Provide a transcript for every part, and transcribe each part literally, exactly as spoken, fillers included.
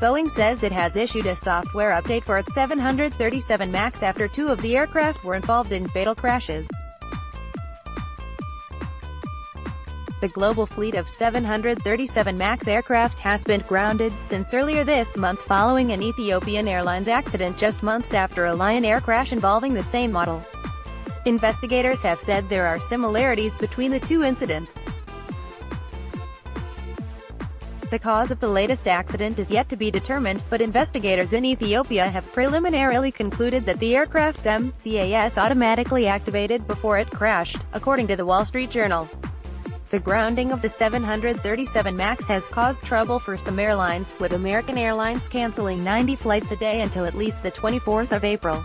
Boeing says it has issued a software update for its seven thirty-seven MAX after two of the aircraft were involved in fatal crashes. The global fleet of seven thirty-seven MAX aircraft has been grounded since earlier this month following an Ethiopian Airlines accident just months after a Lion Air crash involving the same model. Investigators have said there are similarities between the two incidents. The cause of the latest accident is yet to be determined, but investigators in Ethiopia have preliminarily concluded that the aircraft's M C A S automatically activated before it crashed, according to the Wall Street Journal. The grounding of the seven thirty-seven MAX has caused trouble for some airlines, with American Airlines canceling ninety flights a day until at least the twenty-fourth of April.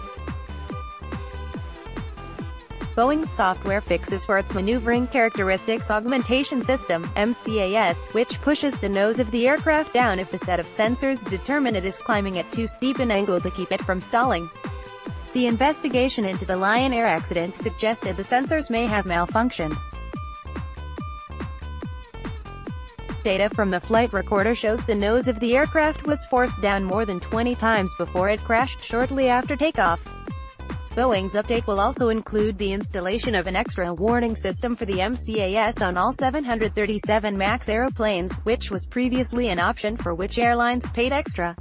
Boeing's software fixes for its Maneuvering Characteristics Augmentation System, M C A S, which pushes the nose of the aircraft down if a set of sensors determine it is climbing at too steep an angle to keep it from stalling. The investigation into the Lion Air accident suggested the sensors may have malfunctioned. Data from the flight recorder shows the nose of the aircraft was forced down more than twenty times before it crashed shortly after takeoff. Boeing's update will also include the installation of an extra warning system for the M C A S on all seven thirty-seven MAX aeroplanes, which was previously an option for which airlines paid extra.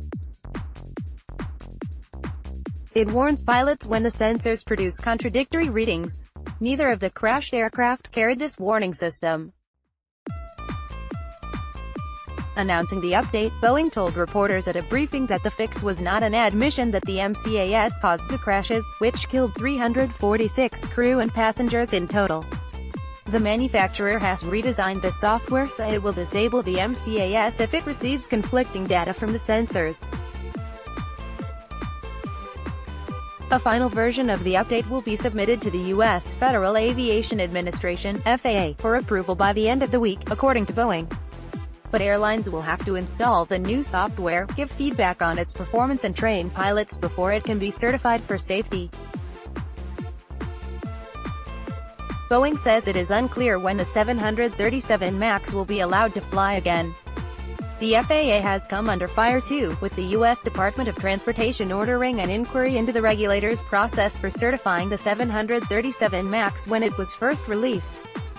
It warns pilots when the sensors produce contradictory readings. Neither of the crashed aircraft carried this warning system. Announcing the update, Boeing told reporters at a briefing that the fix was not an admission that the M C A S caused the crashes, which killed three hundred forty-six crew and passengers in total. The manufacturer has redesigned the software so it will disable the M C A S if it receives conflicting data from the sensors. A final version of the update will be submitted to the U S Federal Aviation Administration, F A A, for approval by the end of the week, according to Boeing. But airlines will have to install the new software, give feedback on its performance and train pilots before it can be certified for safety. Boeing says it is unclear when the seven thirty-seven MAX will be allowed to fly again. The F A A has come under fire too, with the U S Department of Transportation ordering an inquiry into the regulator's process for certifying the seven thirty-seven MAX when it was first released.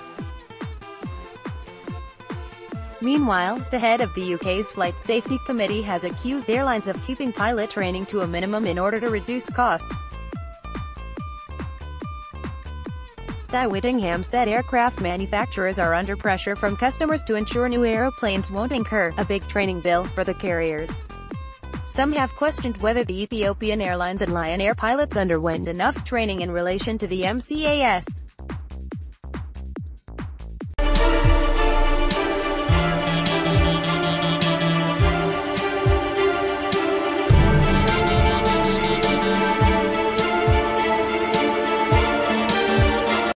Meanwhile, the head of the U K's Flight Safety Committee has accused airlines of keeping pilot training to a minimum in order to reduce costs. Di Whittingham said aircraft manufacturers are under pressure from customers to ensure new aeroplanes won't incur a big training bill for the carriers. Some have questioned whether the Ethiopian Airlines and Lion Air pilots underwent enough training in relation to the M C A S.